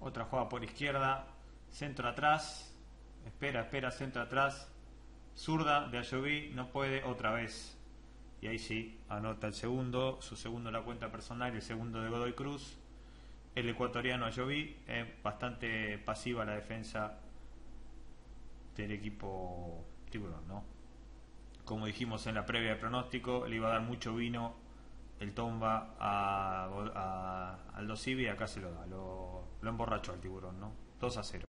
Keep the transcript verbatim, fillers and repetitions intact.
Otra jugada por izquierda, centro atrás, espera, espera, centro atrás, zurda de Ayoví, no puede, otra vez. Y ahí sí, anota el segundo, su segundo en la cuenta personal y el segundo de Godoy Cruz. El ecuatoriano Ayoví, es bastante pasiva la defensa del equipo Tiburón, ¿no? Como dijimos en la previa de pronóstico, le iba a dar mucho vino el Tomba a, a Aldo Civi, y acá se lo da, lo, lo emborrachó al Tiburón, ¿no? dos a cero.